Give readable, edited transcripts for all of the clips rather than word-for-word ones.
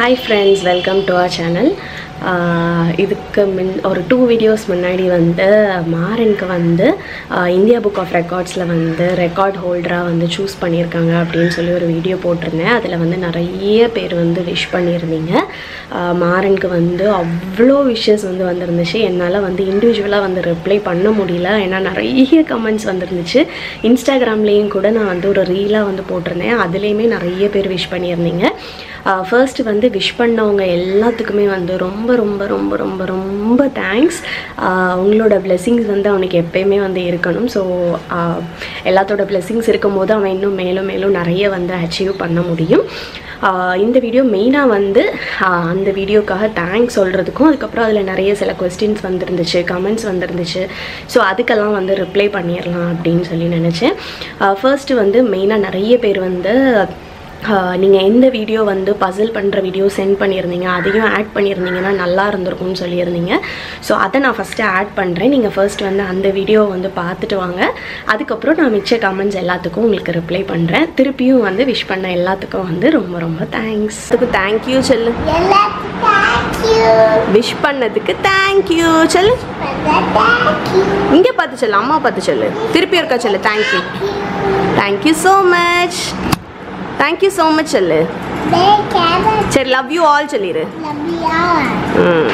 Hi friends, welcome to our channel. இதுக்கு ஒரு 2 videos முன்னாடி வந்து மாறனுக்கு வந்து இந்தியா புக் ஆஃப் ரெக்கார்ட்ஸில் வந்து ரெக்கார்ட் ஹோல்டராக வந்து சூஸ் பண்ணியிருக்காங்க அப்படின்னு சொல்லி ஒரு வீடியோ போட்டிருந்தேன். அதில் வந்து நிறைய பேர் வந்து விஷ் பண்ணியிருந்தீங்க. மாறனுக்கு வந்து அவ்வளோ விஷஸ் வந்து வந்துருந்துச்சு. என்னால் வந்து இண்டிவிஜுவலாக வந்து ரிப்ளை பண்ண முடியல, ஏன்னா நிறைய கமெண்ட்ஸ் வந்துருந்துச்சு. இன்ஸ்டாகிராம்லேயும் கூட நான் வந்து ஒரு ரீலாக வந்து போட்டிருந்தேன், அதுலேயுமே நிறைய பேர் விஷ் பண்ணியிருந்தீங்க. ஃபர்ஸ்ட் வந்து விஷ் பண்ணவங்க எல்லாத்துக்குமே வந்து ரொம்ப ரொம்ப ரொம்ப ரொம்ப ரொம்ப தேங்க்ஸ். உங்களோட பிளெஸிங்ஸ் வந்து அவனுக்கு எப்பயுமே வந்து இருக்கணும். ஸோ எல்லாத்தோட பிளெஸிங்ஸ் இருக்கும் போது அவன் இன்னும் மேலும் மேலும் நிறைய வந்து அச்சீவ் பண்ண முடியும். இந்த வீடியோ மெயினாக வந்து அந்த வீடியோக்காக தேங்க்ஸ் சொல்கிறதுக்கும், அதுக்கப்புறம் அதில் நிறைய சில கொஸ்டின்ஸ் வந்துருந்துச்சு, கமெண்ட்ஸ் வந்துருந்துச்சு. ஸோ அதுக்கெல்லாம் வந்து ரிப்ளை பண்ணிடலாம் அப்படின்னு சொல்லி நினச்சேன். ஃபர்ஸ்ட்டு வந்து மெயினாக நிறைய பேர் வந்து நீங்கள் எந்த வீடியோ வந்து பசில் பண்ணுற வீடியோ சென்ட் பண்ணியிருந்தீங்க, அதையும் ஆட் பண்ணியிருந்தீங்கன்னா நல்லா இருந்திருக்கும்னு சொல்லியிருந்தீங்க. ஸோ அதை நான் ஃபஸ்ட்டு ஆட் பண்ணுறேன். நீங்கள் ஃபர்ஸ்ட் வந்து அந்த வீடியோவை வந்து பார்த்துட்டு வாங்க. அதுக்கப்புறம் நான் மிச்ச கமெண்ட்ஸ் எல்லாத்துக்கும் உங்களுக்கு ரிப்ளை பண்ணுறேன். திருப்பியும் வந்து விஷ் பண்ண எல்லாத்துக்கும் வந்து ரொம்ப ரொம்ப தேங்க்ஸ். அதுக்கு தேங்க்யூ சொல்லு. விஷ் பண்ணதுக்கு தேங்க்யூ சொல்லு. இங்கே பார்த்து சொல்லு, அம்மா பார்த்து சொல்லு. திருப்பி இருக்கா சொல்லு. Thank you, thank you so much. Thank you so much Challu. Sir, love you all Challiru. Love you all.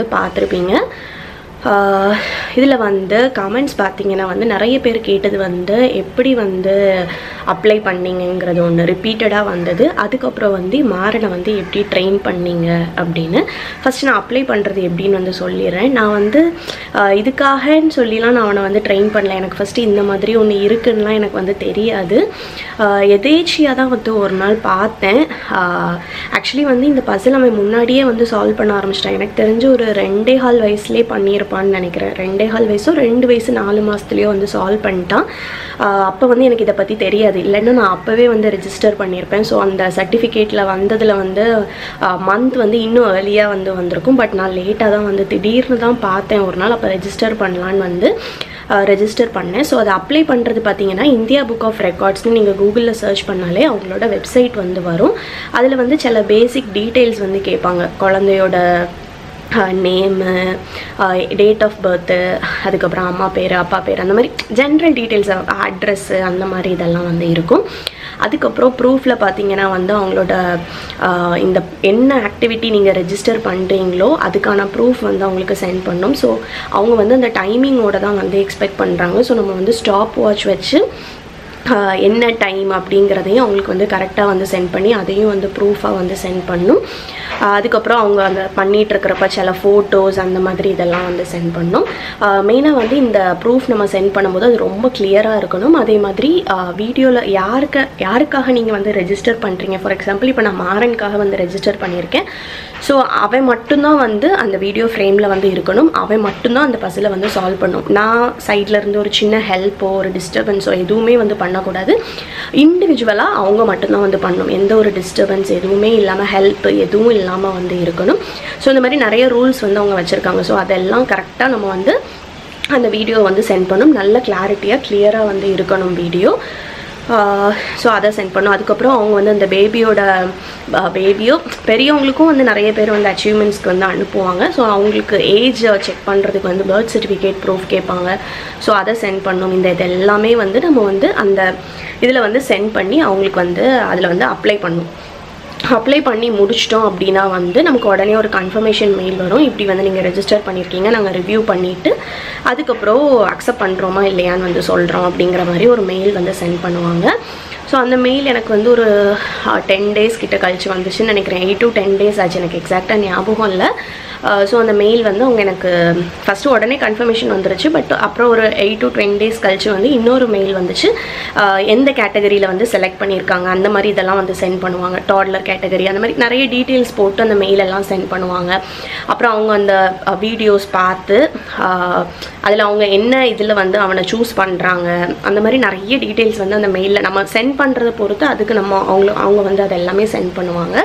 வந்து பார்த்துருப்பீங்க. இதில் வந்து கமெண்ட்ஸ் பார்த்தீங்கன்னா வந்து நிறைய பேர் கேட்டது வந்து எப்படி வந்து அப்ளை பண்ணிங்கங்கிறது ஒன்று ரிப்பீட்டடாக வந்தது. அதுக்கப்புறம் வந்து மாறனை வந்து எப்படி ட்ரெயின் பண்ணிங்க அப்படின்னு. ஃபஸ்ட்டு நான் அப்ளை பண்ணுறது எப்படின்னு வந்து சொல்லிடுறேன். நான் வந்து இதுக்காகன்னு சொல்லிலாம் நான் அவனை வந்து ட்ரெயின் பண்ணல. எனக்கு ஃபஸ்ட்டு இந்த மாதிரி ஒன்று இருக்குன்னுலாம் எனக்கு வந்து தெரியாது. எதேச்சியாக தான் வந்து ஒரு நாள் பார்த்தேன். ஆக்சுவலி வந்து இந்த பசில் அவன் முன்னாடியே வந்து சால்வ் பண்ண ஆரம்பிச்சிட்டான். எனக்கு தெரிஞ்சு ஒரு 2.25 வயசுலேயே பண்ணியிருப்பான்னு நினைக்கிறேன். 2.25 வயசோ 2 வயசு 4 மாதத்துலேயோ வந்து சால்வ் பண்ணிட்டான். அப்போ வந்து எனக்கு இதை பற்றி தெரியாது. இல்லைன்னா நான் அப்போவே வந்து ரெஜிஸ்டர் பண்ணியிருப்பேன். ஸோ அந்த சர்டிஃபிகேட்டில் வந்ததில் வந்து மந்த் வந்து இன்னும் ஏர்லியாக வந்து வந்திருக்கும். பட் நான் லேட்டாக தான் வந்து திடீர்னு தான் பார்த்தேன் ஒரு நாள். அப்போ ரெஜிஸ்டர் பண்ணலான்னு வந்து ரெஜிஸ்டர் பண்ணேன். ஸோ அதை அப்ளை பண்ணுறது பார்த்தீங்கன்னா இந்தியா புக் ஆஃப் ரெக்கார்ட்ஸ்னு நீங்கள் கூகுளில் சர்ச் பண்ணாலே அவங்களோட வெப்சைட் வந்து வரும். அதில் வந்து சில பேசிக் டீட்டெயில்ஸ் வந்து கேட்பாங்க. குழந்தையோட நேமு, டேட் ஆஃப் பர்த்து, அதுக்கப்புறம் அம்மா பேர் அப்பா பேர், அந்த மாதிரி ஜென்ரல் டீட்டெயில்ஸ், அட்ரெஸ்ஸு, அந்த மாதிரி இதெல்லாம் வந்து இருக்கும். அதுக்கப்புறம் ப்ரூஃபில் பார்த்தீங்கன்னா வந்து அவங்களோட இந்த என்ன ஆக்டிவிட்டி நீங்கள் ரெஜிஸ்டர் பண்ணுறீங்களோ அதுக்கான ப்ரூஃப் வந்து அவங்களுக்கு சென்ட் பண்ணணும். ஸோ அவங்க வந்து அந்த டைமிங்கோட தான் வந்து எக்ஸ்பெக்ட் பண்ணுறாங்க. ஸோ நம்ம வந்து ஸ்டாப் வாட்ச் வச்சு என்ன டைம் அப்படிங்கிறதையும் அவங்களுக்கு வந்து கரெக்டாக வந்து சென்ட் பண்ணி அதையும் வந்து ப்ரூஃபாக வந்து சென்ட் பண்ணும். அதுக்கப்புறம் அவங்க அந்த பண்ணிகிட்ருக்கிறப்ப சில ஃபோட்டோஸ் அந்த மாதிரி இதெல்லாம் வந்து சென்ட் பண்ணணும். மெயினாக வந்து இந்த ப்ரூஃப் நம்ம சென்ட் பண்ணும்போது அது ரொம்ப கிளியராக இருக்கணும். அதே மாதிரி வீடியோவில் யாருக்காக நீங்கள் வந்து ரெஜிஸ்டர் பண்ணுறீங்க, ஃபார் எக்ஸாம்பிள் இப்போ நான் மாறனுக்காக வந்து ரெஜிஸ்டர் பண்ணியிருக்கேன். ஸோ அவன் மட்டும்தான் வந்து அந்த வீடியோ ஃப்ரேமில் வந்து இருக்கணும். அவன் மட்டும்தான் அந்த பசிலை வந்து சால்வ் பண்ணும். நான் சைடில் இருந்து ஒரு சின்ன ஹெல்ப்போ ஒரு டிஸ்டர்பன்ஸோ எதுவுமே வந்து பண்ணக்கூடாது. இண்டிவிஜுவலாக அவங்க மட்டும்தான் வந்து பண்ணணும். எந்த ஒரு டிஸ்டர்பன்ஸ் எதுவுமே இல்லாமல், ஹெல்ப் எதுவும் இல்லாமல் வந்து இருக்கணும். ஸோ இந்த மாதிரி நிறைய ரூல்ஸ் வந்து அவங்க வச்சுருக்காங்க. ஸோ அதெல்லாம் கரெக்டாக நம்ம வந்து அந்த வீடியோ வந்து சென்ட் பண்ணணும். நல்ல கிளாரிட்டியாக கிளியராக வந்து இருக்கணும் வீடியோ. ஸோ அதை சென்ட் பண்ணோம். அதுக்கப்புறம் அவங்க வந்து அந்த பேபியோ பெரியவங்களுக்கும் வந்து நிறைய பேர் வந்து அச்சீவ்மெண்ட்ஸ்க்கு வந்து அனுப்புவாங்க. ஸோ அவங்களுக்கு ஏஜ் செக் பண்ணுறதுக்கு வந்து பர்த் சர்டிஃபிகேட் ப்ரூஃப் கேட்பாங்க. ஸோ அதை சென்ட் பண்ணணும். இது எல்லாமே வந்து நம்ம வந்து அந்த இதில் வந்து சென்ட் பண்ணி அவங்களுக்கு வந்து அதில் வந்து அப்ளை பண்ணணும். அப்ளை பண்ணி முடிச்சிட்டோம் அப்படின்னா வந்து நமக்கு உடனே ஒரு கன்ஃபர்மேஷன் மெயில் வரும். இப்படி வந்து நீங்கள் ரெஜிஸ்டர் பண்ணியிருக்கீங்க, நாங்கள் ரிவ்யூ பண்ணிவிட்டு அதுக்கப்புறம் அக்செப்ட் பண்ணுறோமா இல்லையான்னு வந்து சொல்கிறோம் அப்படிங்கிற மாதிரி ஒரு மெயில் வந்து சென்ட் பண்ணுவாங்க. ஸோ அந்த மெயில் எனக்கு வந்து ஒரு 10 days கிட்ட கழிச்சு வந்துச்சுன்னு நினைக்கிறேன். 8 to 10 days ஆச்சு, எனக்கு எக்ஸாக்டாக ஞாபகம் இல்லை. ஸோ அந்த மெயில் வந்து அவங்க எனக்கு ஃபஸ்ட்டு உடனே கன்ஃபர்மேஷன் வந்துருச்சு. பட் அப்புறம் ஒரு 8 to 10 days கழிச்சு வந்து இன்னொரு மெயில் வந்துச்சு. எந்த கேட்டகரியில் வந்து செலக்ட் பண்ணியிருக்காங்க அந்த மாதிரி இதெல்லாம் வந்து சென்ட் பண்ணுவாங்க. டாட்லர் கேட்டகரி அந்த மாதிரி நிறைய டீட்டெயில்ஸ் போட்டு அந்த மெயிலெல்லாம் சென்ட் பண்ணுவாங்க. அப்புறம் அவங்க அந்த வீடியோஸ் பார்த்து அதில் அவங்க என்ன இதில் வந்து அவனை சூஸ் பண்ணுறாங்க அந்த மாதிரி நிறைய டீட்டெயில்ஸ் வந்து அந்த மெயிலில் நம்ம சென்ட் பண்ணுறதை பொறுத்து அதுக்கு நம்ம அவங்க வந்து அது எல்லாமே சென்ட் பண்ணுவாங்க.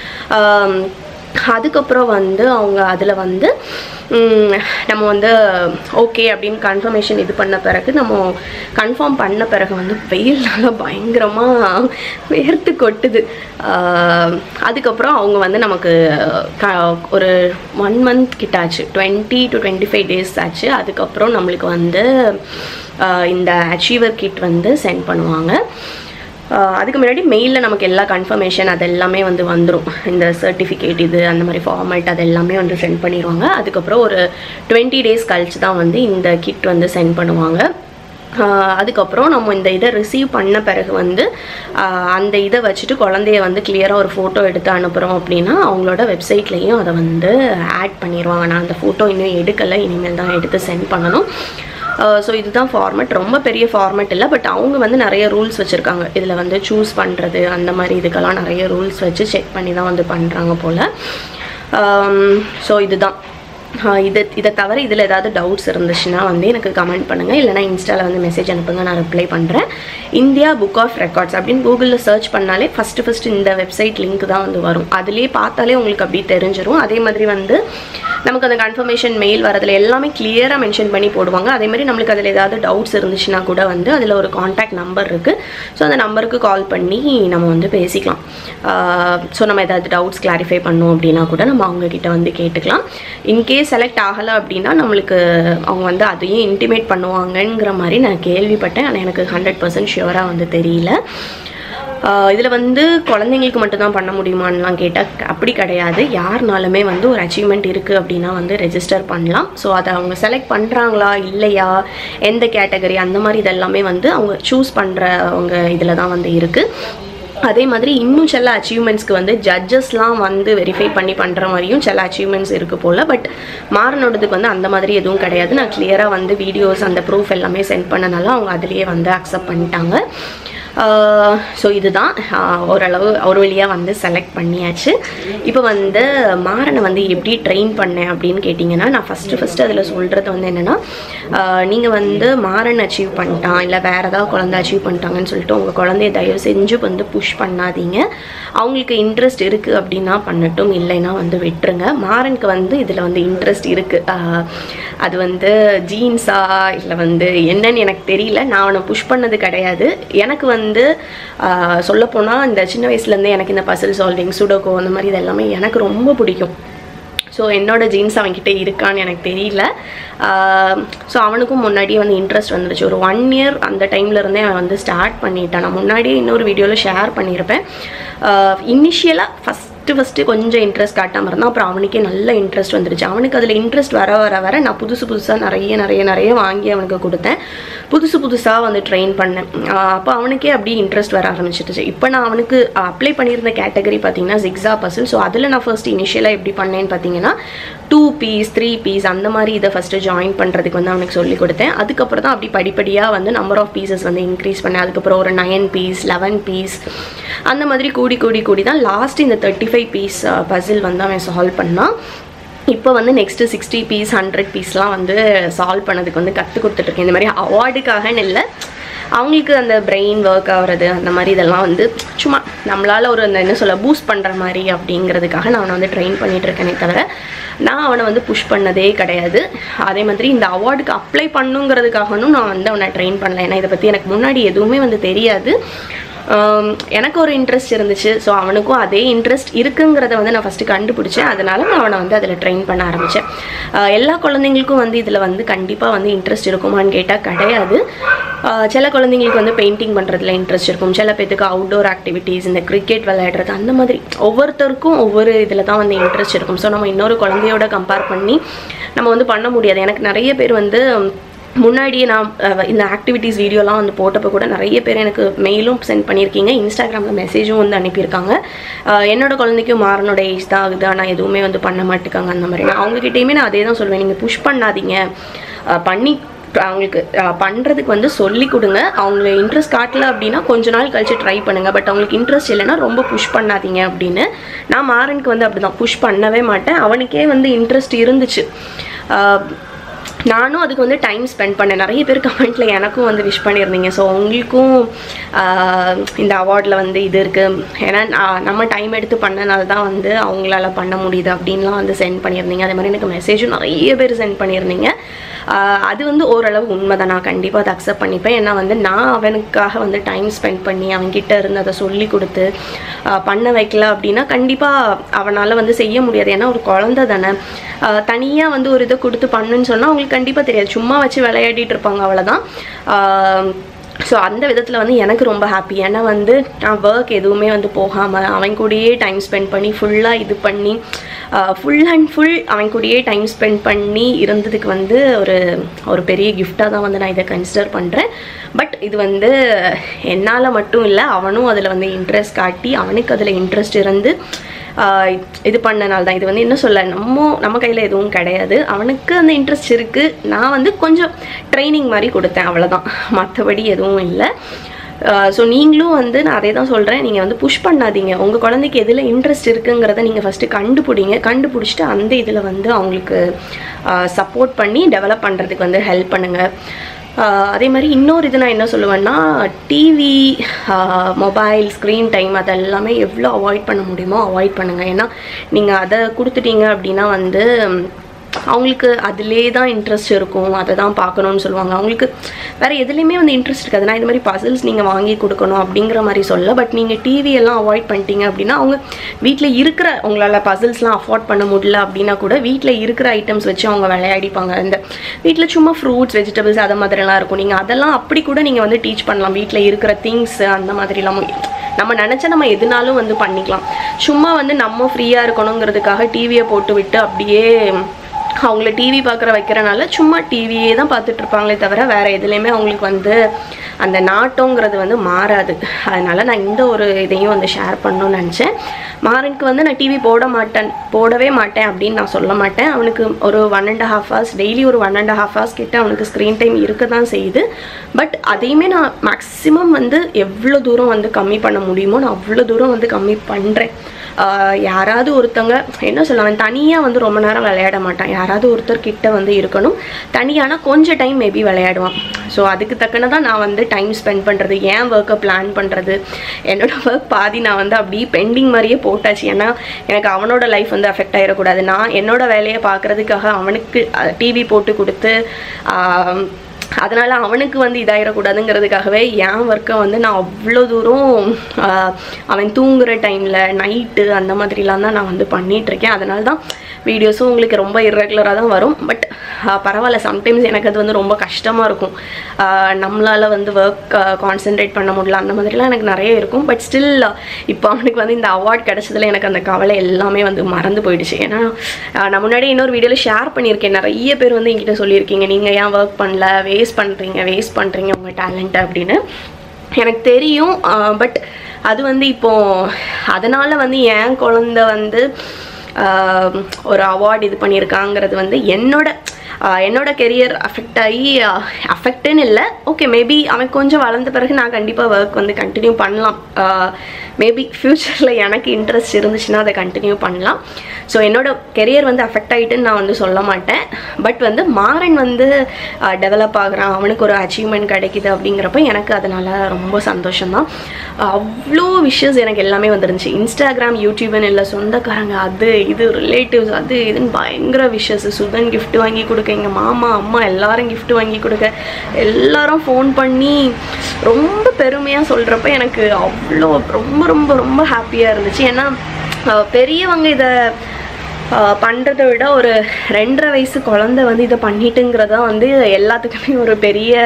அதுக்கப்புறம் வந்து அவங்க அதில் வந்து நம்ம வந்து ஓகே அப்படின்னு கன்ஃபர்மேஷன் இது பண்ண பிறகு நம்ம கன்ஃபார்ம் பண்ண பிறகு வந்து வெயில்னால பயங்கரமாக வேர்த்து கொட்டுது. அதுக்கப்புறம் அவங்க வந்து நமக்கு ஒரு 1 month கிட்ட ஆச்சு, 20 to 25 days ஆச்சு. அதுக்கப்புறம் நம்மளுக்கு வந்து இந்த அச்சீவர் கிட் வந்து சென்ட் பண்ணுவாங்க. அதுக்கு முன்னாடி மெயிலில் நமக்கு எல்லா கன்ஃபர்மேஷன் அது எல்லாமே வந்து வந்துடும். இந்த சர்டிஃபிகேட் இது அந்த மாதிரி ஃபார்மேட் அது எல்லாமே வந்து சென்ட் பண்ணிடுவாங்க. அதுக்கப்புறம் ஒரு 20 days கழிச்சு தான் வந்து இந்த கிட் வந்து சென்ட் பண்ணுவாங்க. அதுக்கப்புறம் நம்ம இந்த இதை ரிசீவ் பண்ண பிறகு வந்து அந்த இதை வச்சுட்டு குழந்தைய வந்து கிளியராக ஒரு ஃபோட்டோ எடுத்து அனுப்புகிறோம் அப்படின்னா அவங்களோட வெப்சைட்லேயும் அதை வந்து ஆட் பண்ணிடுவாங்க. நான் அந்த ஃபோட்டோ இன்னும் எடுக்கலை, இனிமேல் தான் எடுத்து சென்ட் பண்ணணும். ஸோ இதுதான் ஃபார்மேட். ரொம்ப பெரிய ஃபார்மேட் இல்லை, பட் அவங்க வந்து நிறைய ரூல்ஸ் வச்சுருக்காங்க. இதில் வந்து சூஸ் பண்ணுறது அந்த மாதிரி இதுக்கெல்லாம் நிறைய ரூல்ஸ் வச்சு செக் பண்ணி தான் வந்து பண்ணுறாங்க போல். ஸோ இதுதான் இதை தவிர இதில் ஏதாவது டவுட்ஸ் இருந்துச்சுன்னா வந்து எனக்கு கமெண்ட் பண்ணுங்கள், இல்லைனா இன்ஸ்டாவில் வந்து மெசேஜ் அனுப்புங்க, நான் ரிப்ளை பண்ணுறேன். இந்தியா புக் ஆஃப் ரெக்கார்ட்ஸ் அப்படின்னு கூகுளில் சர்ச் பண்ணாலே ஃபஸ்ட்டு இந்த வெப்சைட் லிங்க் தான் வந்து வரும். அதிலே பார்த்தாலே உங்களுக்கு அப்படி தெரிஞ்சிடும். அதே மாதிரி வந்து நமக்கு அந்த கன்ஃபர்மேஷன் மெயில் வரதில் எல்லாமே கிளியராக மென்ஷன் பண்ணி போடுவாங்க. அதேமாதிரி நம்மளுக்கு அதில் ஏதாவது டவுட்ஸ் இருந்துச்சுன்னா கூட வந்து அதில் ஒரு காண்டாக்ட் நம்பர் இருக்குது. ஸோ அந்த நம்பருக்கு கால் பண்ணி நம்ம வந்து பேசிக்கலாம். ஸோ நம்ம ஏதாவது டவுட்ஸ் கிளாரிஃபை பண்ணோம் அப்படின்னா கூட நம்ம அவங்கக்கிட்ட வந்து கேட்டுக்கலாம். இன்கேஸ் செலக்ட் ஆகலை அப்படின்னா நம்மளுக்கு அவங்க வந்து அதையும் இன்டிமேட் பண்ணுவாங்கங்கிற மாதிரி நான் கேள்விப்பட்டேன். ஆனால் எனக்கு 100% ஷியூராக வந்து தெரியல. இதில் வந்து குழந்தைங்களுக்கு மட்டும்தான் பண்ண முடியுமான்லாம் கேட்டால் அப்படி கிடையாது. யாருனாலுமே வந்து ஒரு அச்சீவ்மெண்ட் இருக்குது அப்படின்னா வந்து ரெஜிஸ்டர் பண்ணலாம். ஸோ அதை அவங்க செலக்ட் பண்ணுறாங்களா இல்லையா, எந்த கேட்டகரி, அந்த மாதிரி இதெல்லாமே வந்து அவங்க சூஸ் பண்ணுறவங்க இதில் தான் வந்து இருக்குது. அதே மாதிரி இன்னும் சில அச்சீவ்மெண்ட்ஸ்க்கு வந்து ஜட்ஜஸ்லாம் வந்து வெரிஃபை பண்ணி பண்ணுற மாதிரியும் சில அச்சீவ்மெண்ட்ஸ் இருக்குது போல். பட் மாறனோடதுக்கு வந்து அந்த மாதிரி எதுவும் கிடையாது. நான் கிளியராக வந்து வீடியோஸ் அந்த ப்ரூஃப் எல்லாமே சென்ட் பண்ணனால அவங்க அதுலேயே வந்து அக்செப்ட் பண்ணிட்டாங்க. ஸோ இதுதான் ஓரளவு ஒரு வழியாக வந்து செலக்ட் பண்ணியாச்சு. இப்போ வந்து மாறனை வந்து எப்படி ட்ரெயின் பண்ணேன் அப்படின்னு கேட்டிங்கன்னா, நான் ஃபஸ்ட்டு அதில் சொல்கிறது வந்து என்னென்னா, நீங்கள் வந்து மாறன் அச்சீவ் பண்ணிட்டான் இல்லை வேறு ஏதாவது குழந்தை அச்சீவ் பண்ணிட்டாங்கன்னு சொல்லிட்டு உங்கள் குழந்தைய தயவு செஞ்சு வந்து புஷ் பண்ணாதீங்க. அவங்களுக்கு இன்ட்ரெஸ்ட் இருக்குது அப்படின்னா பண்ணட்டும், இல்லைன்னா வந்து விட்டுருங்க. மாறனுக்கு வந்து இதில் வந்து இன்ட்ரெஸ்ட் இருக்குது. அது வந்து ஜீன்ஸா இல்லை வந்து என்னன்னு எனக்கு தெரியல. நான் அவனை புஷ் பண்ணது கிடையாது. எனக்கு வந்து சொல்லப்போனால் இந்த சின்ன வயசுலேருந்தே எனக்கு இந்த பசில் சால்விங், சுடோகோ அந்த மாதிரி இது எல்லாமே எனக்கு ரொம்ப பிடிக்கும். ஸோ என்னோடய ஜீன்ஸ் அவன்கிட்ட இருக்கான்னு எனக்கு தெரியல. ஸோ அவனுக்கும் முன்னாடியே வந்து இன்ட்ரெஸ்ட் வந்துடுச்சு. ஒரு 1 இயர் அந்த டைம்லேருந்தே அவன் வந்து ஸ்டார்ட் பண்ணிட்டான். நான் முன்னாடியே இன்னொரு வீடியோவில் ஷேர் பண்ணியிருப்பேன். இனிஷியலாக ஃபஸ்ட்டு கொஞ்சம் இன்ட்ரெஸ்ட் காட்டாமல் இருந்தால் அப்புறம் அவனுக்கே நல்ல இன்ட்ரெஸ்ட் வந்துடுச்சு. அவனுக்கு அதில் இன்ட்ரெஸ்ட் வர நான் புதுசாக நிறைய வாங்கி அவனுக்கு கொடுத்தேன். புதுசாக வந்து ட்ரெயின் பண்ணேன். அப்போ அவனுக்கே அப்படியே இன்ட்ரெஸ்ட் வர ஆரம்பிச்சிடுச்சு. இப்போ நான் அவனுக்கு அப்ளை பண்ணியிருந்த கேட்டகரி பார்த்தீங்கன்னா ஜிக்ஸா பசில். ஸோ அதில் நான் ஃபர்ஸ்ட் இனிஷியலாக எப்படி பண்ணேன்னு பார்த்தீங்கன்னா 2 பீஸ் 3 பீஸ் அந்த மாதிரி இதை ஃபஸ்ட்டு ஜாயின் பண்ணுறதுக்கு வந்து அவனுக்கு சொல்லிக் கொடுத்தேன். அதுக்கப்புறம் தான் அப்படி படிப்படியாக வந்து நம்பர் ஆஃப் பீசஸ் வந்து இன்க்ரீஸ் பண்ணேன். அதுக்கப்புறம் ஒரு 9 பீஸ் 11 பீஸ் அந்த மாதிரி கூடி தான் லாஸ்ட் இந்த 35 பீஸ் பசில் வந்து அவன் சால்வ் பண்ணான். இப்போ வந்து நெக்ஸ்ட்டு 60 பீஸ் 100 பீஸ்லாம் வந்து சால்வ் பண்ணதுக்கு வந்து கற்றுக் கொடுத்துட்ருக்கேன். இந்த மாதிரி அவார்டுக்காகன்னு இல்லை, அவங்களுக்கு அந்த பிரெயின் ஒர்க் ஆகிறது அந்த மாதிரி இதெல்லாம் வந்து சும்மா நம்மளால் ஒரு அந்த என்ன சொல்ல பூஸ்ட் பண்ணுற மாதிரி அப்படிங்கிறதுக்காக நான் அவனை வந்து ட்ரெயின் பண்ணிகிட்ருக்கேனே தவிர நான் அவனை வந்து புஷ் பண்ணதே கிடையாது. அதே மாதிரி இந்த அவார்டுக்கு அப்ளை பண்ணுங்கிறதுக்காகவும் நான் வந்து அவனை ட்ரெயின் பண்ணல. ஏன்னா இதை பற்றி எனக்கு முன்னாடி எதுவுமே வந்து தெரியாது. எனக்கு ஒரு இன்ட்ரெஸ்ட் இருந்துச்சு. ஸோ அவனுக்கும் அதே இன்ட்ரெஸ்ட் இருக்குங்கிறத வந்து நான் ஃபஸ்ட்டு கண்டுபிடிச்சேன். அதனால நான் அவனை வந்து அதில் ட்ரெயின் பண்ண ஆரம்பித்தேன். எல்லா குழந்தைங்களுக்கும் வந்து இதில் வந்து கண்டிப்பாக வந்து இன்ட்ரெஸ்ட் இருக்குமான்னு கேட்டால் கிடையாது. சில குழந்தைங்களுக்கு வந்து பெயிண்டிங் பண்ணுறதுல இன்ட்ரெஸ்ட் இருக்கும், சில பேருக்கு அவுட்டோர் ஆக்டிவிட்டீஸ், இந்த கிரிக்கெட் விளையாடுறது, அந்த மாதிரி ஒவ்வொருத்தருக்கும் ஒவ்வொரு இதில் தான் வந்து இன்ட்ரெஸ்ட் இருக்கும். ஸோ நம்ம இன்னொரு குழந்தையோட கம்பேர் பண்ணி நம்ம வந்து பண்ண முடியாது. எனக்கு நிறைய பேர் வந்து முன்னாடியே நான் இந்த ஆக்டிவிட்டீஸ் வீடியோலாம் வந்து போட்டப்போ கூட நிறைய பேர் எனக்கு மெயிலும் சென்ட் பண்ணியிருக்கீங்க, இன்ஸ்டாகிராமில் மெசேஜும் வந்து அனுப்பியிருக்காங்க. என்னோட குழந்தைக்கும் மாறனோட ஏஜ் தான் ஆகுது, ஆனால் எதுவுமே வந்து பண்ண மாட்டேக்காங்க அந்த மாதிரி. நான் அவங்ககிட்டயுமே நான் அதே தான் சொல்வேன், நீங்கள் புஷ் பண்ணாதீங்க, பண்ணி அவங்களுக்கு பண்ணுறதுக்கு வந்து சொல்லி கொடுங்க. அவங்கள இன்ட்ரெஸ்ட் காட்டல அப்படின்னா கொஞ்ச நாள் கழிச்சு ட்ரை பண்ணுங்கள். பட் அவங்களுக்கு இன்ட்ரெஸ்ட் இல்லைன்னா ரொம்ப புஷ் பண்ணாதீங்க அப்படின்னு. நான் மாறனுக்கு வந்து அப்படி தான் புஷ் பண்ணவே மாட்டேன். அவனுக்கே வந்து இன்ட்ரெஸ்ட் இருந்துச்சு. நானும் அதுக்கு வந்து டைம் ஸ்பெண்ட் பண்ணேன். நிறைய பேர் கமெண்ட்டில் எனக்கும் வந்து விஷ் பண்ணியிருந்தீங்க. ஸோ உங்களுக்கும் இந்த அவார்டில் வந்து இது இருக்குது, ஏன்னா நம்ம டைம் எடுத்து பண்ணனால தான் வந்து அவங்களால பண்ண முடியுது அப்படின்லாம் வந்து சென்ட் பண்ணியிருந்தீங்க. அதே மாதிரி எனக்கு மெசேஜும் நிறைய பேர் சென்ட் பண்ணியிருந்தீங்க. அது வந்து ஓரளவு உண்மை தான். நான் கண்டிப்பாக அதை அக்செப்ட் பண்ணிப்பேன். ஏன்னா வந்து நான் அவனுக்காக வந்து டைம் ஸ்பெண்ட் பண்ணி அவன்கிட்ட இருந்து அதை சொல்லி கொடுத்து பண்ண வைக்கல அப்படின்னா கண்டிப்பாக அவனால் வந்து செய்ய முடியாது. ஏன்னா ஒரு குழந்தை தானே, தனியாக வந்து ஒரு இதை கொடுத்து பண்ணுன்னு சொன்னால் அவங்களுக்கு கண்டிப்பாக தெரியாது, சும்மா வச்சு விளையாடிட்டு இருப்பாங்க, அவ்வளோதான். ஸோ அந்த விதத்தில் வந்து எனக்கு ரொம்ப ஹாப்பி. ஏன்னா வந்து நான் ஒர்க் எதுவுமே வந்து போகாமல் அவன் கூடயே டைம் ஸ்பெண்ட் பண்ணி ஃபுல்லாக இது பண்ணி ஃபுல் அண்ட் ஃபுல் அவன் கூடயே டைம் ஸ்பெண்ட் பண்ணி இருந்ததுக்கு வந்து ஒரு பெரிய கிஃப்டாக தான் வந்து நான் இதை கன்சிடர் பண்ணுறேன். பட் இது வந்து என்னால் மட்டும் இல்லை, அவனும் அதில் வந்து இன்ட்ரெஸ்ட் காட்டி அவனுக்கு அதில் இன்ட்ரெஸ்ட் இருந்து இது பண்ணனால தான். இது வந்து என்ன சொல்ல, நம்ம கையில் எதுவும் கிடையாது. அவனுக்கு அந்த இன்ட்ரெஸ்ட் இருக்குது, நான் வந்து கொஞ்சம் ட்ரைனிங் மாதிரி கொடுத்தேன், அவ்வளோதான், மற்றபடி எதுவும் இல்லை. ஸோ நீங்களும் வந்து நான் அதே தான் சொல்கிறேன், நீங்கள் வந்து புஷ் பண்ணாதீங்க. உங்கள் குழந்தைக்கு எதில் இன்ட்ரெஸ்ட் இருக்குங்கிறத நீங்கள் ஃபஸ்ட்டு கண்டுபிடிச்சிட்டு அந்த இதில் வந்து அவங்களுக்கு சப்போர்ட் பண்ணி டெவலப் பண்ணுறதுக்கு வந்து ஹெல்ப் பண்ணுங்கள். அதே மாதிரி இன்னொரு இது நான் என்ன சொல்லுவேன்னா, டிவி மொபைல் ஸ்க்ரீன் டைம் அதெல்லாமே எவ்வளோ அவாய்ட் பண்ண முடியுமோ அவாய்ட் பண்ணுங்கள். ஏன்னா நீங்கள் அதை கொடுத்துட்டீங்க அப்படின்னா வந்து அவங்களுக்கு அதிலே தான் இன்ட்ரெஸ்ட் இருக்கும், அதை தான் பார்க்கணுன்னு சொல்லுவாங்க. அவங்களுக்கு வேறு எதுலேயுமே வந்து இன்ட்ரெஸ்ட் இருக்காது. நான் இது மாதிரி பசில்ஸ் நீங்கள் வாங்கி கொடுக்கணும் அப்படிங்கிற மாதிரி சொல்ல. பட் நீங்கள் டிவியெல்லாம் அவாய்ட் பண்ணிட்டீங்க அப்படின்னா அவங்க வீட்டில் இருக்கிற உங்களால் பசில்ஸ்லாம் அஃபோர்ட் பண்ண முடியல அப்படின்னா கூட வீட்டில் இருக்கிற ஐட்டம்ஸ் வச்சு அவங்க விளையாடிப்பாங்க. இந்த வீட்டில் சும்மா ஃப்ரூட்ஸ் வெஜிடபிள்ஸ் அதை மாதிரிலாம் இருக்கும், நீங்கள் அதெல்லாம் அப்படி கூட நீங்கள் வந்து டீச் பண்ணலாம். வீட்டில் இருக்கிற திங்ஸ் அந்த மாதிரிலாம் நம்ம நினச்சா நம்ம எதுனாலும் வந்து பண்ணிக்கலாம். சும்மா வந்து நம்ம ஃப்ரீயாக இருக்கணுங்கிறதுக்காக டிவியை போட்டு விட்டு அப்படியே அவங்கள டிவி பார்க்குற வைக்கிறனால சும்மா டிவியே தான் பார்த்துட்டு இருப்பாங்களே தவிர வேறு எதுலேயுமே அவங்களுக்கு வந்து அந்த நாட்டங்கிறது வந்து மாறாது. அதனால் நான் இந்த ஒரு இதையும் வந்து ஷேர் பண்ணணும்னு நினச்சேன். மாறனுக்கு வந்து நான் டிவி போடவே மாட்டேன் அப்படின்னு நான் சொல்ல மாட்டேன். அவனுக்கு ஒரு 1.5 hours டெய்லி ஒரு 1.5 hours கிட்ட அவனுக்கு ஸ்க்ரீன் டைம் இருக்க தான் செய்யுது. பட் அதையுமே நான் மேக்ஸிமம் வந்து எவ்வளோ தூரம் வந்து கம்மி பண்ண முடியுமோ நான் அவ்வளோ தூரம் வந்து கம்மி பண்ணுறேன். யாராவது ஒருத்தங்க என்ன சொல்லுவாங்க, தனியாக வந்து ரொம்ப நேரம் விளையாட மாட்டான். யாராவது ஒருத்தர் கிட்ட வந்து இருக்கணும். தனியானா கொஞ்சம் டைம் மேபி விளையாடுவான். ஸோ அதுக்கு தக்கனதான் நான் வந்து டைம் ஸ்பெண்ட் பண்ணுறது, ஏன் ஒர்க்கை பிளான் பண்ணுறது. என்னோடய ஒர்க் பாதி நான் வந்து அப்படியே பெண்டிங் மாதிரியே போட்டாச்சு. ஏன்னா எனக்கு அவனோட லைஃப் வந்து அஃபெக்ட் ஆகிடக்கூடாது. நான் என்னோடய வேலையை பார்க்குறதுக்காக அவனுக்கு டிவி போட்டு கொடுத்து அதனால் அவனுக்கு வந்து இதாகிடக்கூடாதுங்கிறதுக்காகவே என் ஒர்க்கை வந்து நான் அவ்வளோ தூரம் அவன் தூங்குகிற டைமில் நைட்டு அந்த மாதிரிலாம் தான் நான் வந்து பண்ணிகிட்ருக்கேன். அதனால தான் வீடியோஸும் உங்களுக்கு ரொம்ப இர்ரெகுலராக தான் வரும். பட் பரவாயில்ல, சம்டைம்ஸ் எனக்கு அது வந்து ரொம்ப கஷ்டமாக இருக்கும். நம்மளால் வந்து ஒர்க் கான்சென்ட்ரேட் பண்ண முடியல, அந்த மாதிரிலாம் எனக்கு நிறைய இருக்கும். பட் ஸ்டில் இப்போ அவனுக்கு வந்து இந்த அவார்ட் கிடச்சதில் எனக்கு அந்த கவலை எல்லாமே வந்து மறந்து போயிடுச்சு. ஏன்னா நான் முன்னாடி இன்னொரு வீடியோவில் ஷேர் பண்ணியிருக்கேன். நிறைய பேர் வந்து என்கிட்ட சொல்லியிருக்கீங்க, நீங்கள் ஏன் ஒர்க் பண்ணல, வேஸ்ட் பண்ணுறீங்க உங்கள் டேலண்ட்டை அப்படின்னு. எனக்கு தெரியும். பட் அது வந்து இப்போது அதனால் வந்து என் குழந்தை வந்து ஒரு அவார்டு இது பண்ணியிருக்காங்கிறது வந்து என்னோட கெரியர் அஃபெக்ட்டுன்னு இல்லை. ஓகே, மேபி அவன் கொஞ்சம் வளர்ந்த பிறகு நான் கண்டிப்பாக ஒர்க் வந்து கண்டினியூ பண்ணலாம். மேபி ஃப்யூச்சரில் எனக்கு இன்ட்ரெஸ்ட் இருந்துச்சுன்னா அதை கண்டினியூ பண்ணலாம். ஸோ என்னோட கெரியர் வந்து அஃபெக்ட் ஆகிட்டுன்னு நான் வந்து சொல்ல மாட்டேன். பட் வந்து மாறன் வந்து டெவலப் ஆகுறான், அவனுக்கு ஒரு அச்சீவ்மெண்ட் கிடைக்குது அப்படிங்கிறப்ப எனக்கு அதனால் ரொம்ப சந்தோஷம்தான். அவ்வளோ விஷயஸ் எனக்கு எல்லாமே வந்துருந்துச்சு. இன்ஸ்டாகிராம், யூடியூப்னு இல்லை, சொந்தக்காரங்க, அது இது, ரிலேட்டிவ்ஸ், அது இதுன்னு பயங்கர விஷயஸ். சுதன் கிஃப்ட் வாங்கி கொடுக்க, எங்கள் மாமா அம்மா எல்லாரும் கிஃப்ட் வாங்கி கொடுக்க, எல்லாரும் ஃபோன் பண்ணி ரொம்ப பெருமையாக சொல்கிறப்ப எனக்கு அவ்வளோ ரொம்ப ரொம்ப ரொம்ப ஹாப்பியாக இருந்துச்சு. ஏன்னா பெரியவங்க இதை பண்ணுறதை விட ஒரு 2.5 வயசு குழந்தை வந்து இதை பண்ணிட்டுங்கிறதா வந்து எல்லாத்துக்குமே ஒரு பெரிய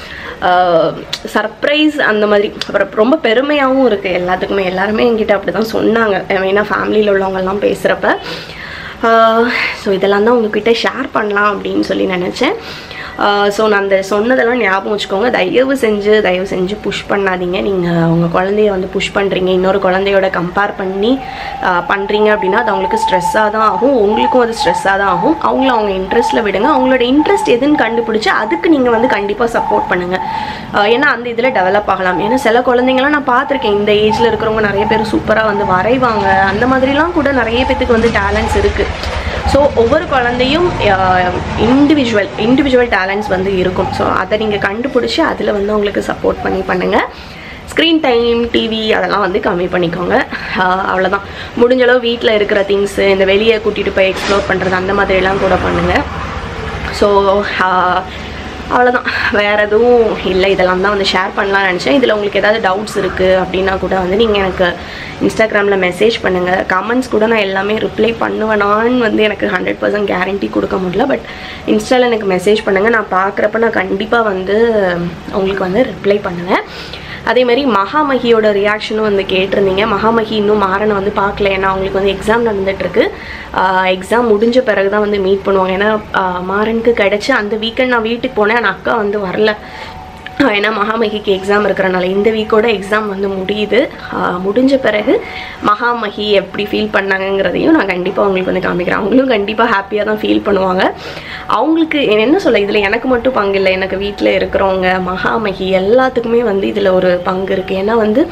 சர்ப்ரைஸ். அந்த மாதிரி ரொம்ப பெருமையாகவும் இருக்குது எல்லாத்துக்குமே. எல்லாருமே என்கிட்ட அப்படி தான் சொன்னாங்க, மெயினாக ஃபேமிலியில் உள்ளவங்கெல்லாம் பேசுகிறப்ப. ஸோ இதெல்லாம் தான் உங்ககிட்ட ஷேர் பண்ணலாம் அப்படின்னு சொல்லி நினச்சேன். ஸோ நான் அந்த சொன்னதெல்லாம் ஞாபகம் வச்சுக்கோங்க. தயவு செஞ்சு புஷ் பண்ணாதீங்க. நீங்கள் உங்கள் குழந்தைய வந்து புஷ் பண்ணுறீங்க, இன்னொரு குழந்தையோட கம்பேர் பண்ணி பண்ணுறீங்க அப்படின்னா அது அவங்களுக்கு ஸ்ட்ரெஸ்ஸாக தான் ஆகும், உங்களுக்கும் அது ஸ்ட்ரெஸ்ஸாக தான் ஆகும். அவங்க இன்ட்ரெஸ்ட்டில் விடுங்க. அவங்களோட இன்ட்ரெஸ்ட் எதுன்னு கண்டுபிடிச்சி அதுக்கு நீங்கள் வந்து கண்டிப்பாக சப்போர்ட் பண்ணுங்கள். ஏன்னா அந்த இதில் டெவலப் ஆகலாம். ஏன்னா சில குழந்தைங்களாம் நான் பார்த்துருக்கேன், இந்த ஏஜில் இருக்கிறவங்க நிறைய பேர் சூப்பராக வந்து வரைவாங்க. அந்த மாதிரிலாம் கூட நிறைய பேத்துக்கு வந்து டேலண்ட்ஸ் இருக்குது. ஸோ ஒவ்வொரு குழந்தையும் இண்டிவிஜுவல் டேலண்ட்ஸ் வந்து இருக்கும். ஸோ அதை நீங்கள் கண்டுபிடிச்சி அதில் வந்து உங்களுக்கு சப்போர்ட் பண்ணுங்கள். ஸ்க்ரீன் டைம், டிவி அதெல்லாம் வந்து கம்மி பண்ணிக்கோங்க. அவ்வளோதான். முடிஞ்சளவு வீட்டில் இருக்கிற திங்ஸு, இந்த வெளியே கூட்டிகிட்டு போய் எக்ஸ்ப்ளோர் பண்ணுறது, அந்த மாதிரிலாம் கூட பண்ணுங்கள். ஸோ அவ்வளோதான், வேறு எதுவும் இல்லை. இதெல்லாம் தான் வந்து ஷேர் பண்ணலாம்னு நினச்சேன். இதில் உங்களுக்கு ஏதாவது டவுட்ஸ் இருக்குது அப்படின்னா கூட வந்து நீங்கள் எனக்கு இன்ஸ்டாகிராமில் மெசேஜ் பண்ணுங்கள். கமெண்ட்ஸ் கூட நான் எல்லாமே ரிப்ளை பண்ணுவேனான்னு வந்து எனக்கு 100% கேரண்டி கொடுக்க முடியல. பட் இன்ஸ்டாவில் எனக்கு மெசேஜ் பண்ணுங்கள். நான் பார்க்குறப்ப நான் கண்டிப்பாக வந்து உங்களுக்கு வந்து ரிப்ளை பண்ணுவேன். அதேமாதிரி மகாமகியோட ரியாக்ஷனும் வந்து கேட்டிருந்தீங்க. மகாமகி இன்னும் மாறனை வந்து பார்க்கல, ஏன்னா அவங்களுக்கு வந்து எக்ஸாம் நடந்துகிட்ருக்கு. எக்ஸாம் முடிஞ்ச பிறகு தான் வந்து மீட் பண்ணுவாங்க. ஏன்னா மாறனுக்கு கிடச்சி அந்த வீக்கெண்ட் நான் வீட்டுக்கு போனேன், ஆனால் அக்கா வந்து வரல. ஏன்னா மகாமகிக்கு எக்ஸாம் இருக்கிறனால இந்த வீக்கோட எக்ஸாம் வந்து முடிஞ்ச பிறகு மகாமகி எப்படி ஃபீல் பண்ணாங்கங்கிறதையும் நான் கண்டிப்பாக அவங்களுக்கு வந்து காமிக்கிறேன். அவங்களும் கண்டிப்பாக ஹாப்பியாக தான் ஃபீல் பண்ணுவாங்க. அவங்களுக்கு என்ன சொல்ல, இதில் எனக்கு மட்டும் பங்கு இல்லை, எனக்கு வீட்டில் இருக்கிறவங்க, மகாமகி எல்லாத்துக்குமே வந்து இதில் ஒரு பங்கு இருக்குது. ஏன்னா வந்து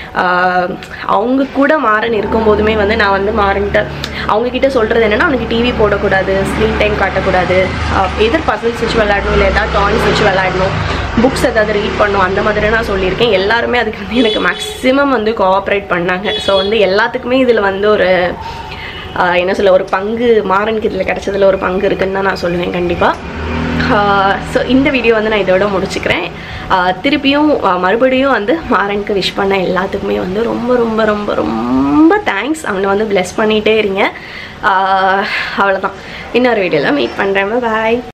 அவங்க கூட மாறன் இருக்கும்போதுமே வந்து நான் வந்து மாறன்ட்ட அவங்கக்கிட்ட சொல்கிறது என்னென்னா, அவனுக்கு டிவி போடக்கூடாது, ஸ்க்ரீன் டைம் காட்டக்கூடாது, எதர் பசில்ஸ் வச்சு விளையாடணும், இல்லை ஏதாவது டாய்ஸ் வச்சு விளையாடணும், புக்ஸ் ஏதாவது ரீட் பண்ணணும், அந்த மாதிரி நான் சொல்லியிருக்கேன். எல்லாருமே அதுக்கு வந்து எனக்கு மேக்ஸிமம் வந்து கோஆப்ரேட் பண்ணாங்க. ஸோ வந்து எல்லாத்துக்குமே இதில் வந்து ஒரு என்ன சொல்ல, ஒரு பங்கு மாறனுக்கு இதில் கிடச்சதில் ஒரு பங்கு இருக்குதுன்னு தான் நான் சொல்லுவேன் கண்டிப்பாக. ஸோ இந்த வீடியோ வந்து நான் இதோட முடிச்சுக்கிறேன். திருப்பியும் மறுபடியும் வந்து மாறனுக்கு விஷ் பண்ண எல்லாத்துக்குமே வந்து ரொம்ப ரொம்ப ரொம்ப ரொம்ப தேங்க்ஸ். அவனை வந்து பிளெஸ் பண்ணிகிட்டே இருங்க. அவ்வளோதான். இன்னொரு வீடியோவில் மீட் பண்ணுறேன். பாய்.